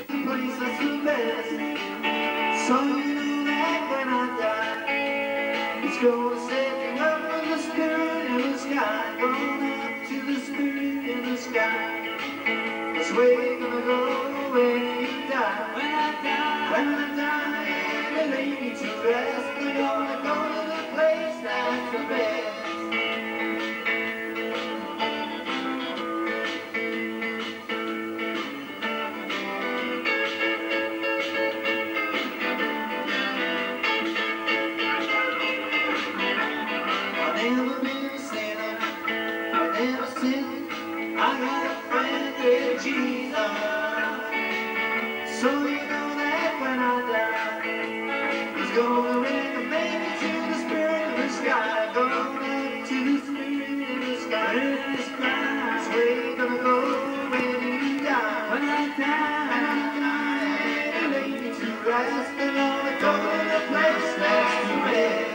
the place that's the best. So you know that when I die, it's gonna set you up with the spirit in the sky. Going up to the spirit in the sky. That's where you're gonna go when you die. When I die, and they lay me to rest, they're gonna go to the place that's the best. I've never been a sinner, I've never sinned. I got a friend with Jesus. So you know that when I die, he's gonna recommend me to the spirit of the sky. Going up to the spirit in the sky. That's where you're gonna go when you die. When I die, and lay me to rest, and gonna go to the place that's the best.